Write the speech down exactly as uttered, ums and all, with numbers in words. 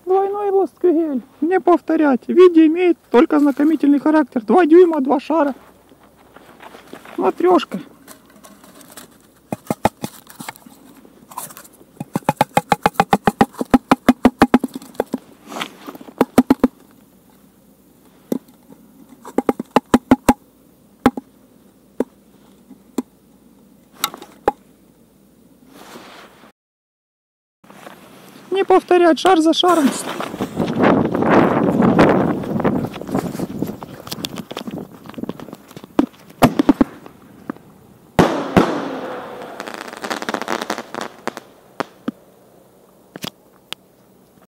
Двойной лосткюгель. Не повторять. Видео имеет только знакомительный характер. Два дюйма, два шара. Матрешка. Не повторять, шар за шаром.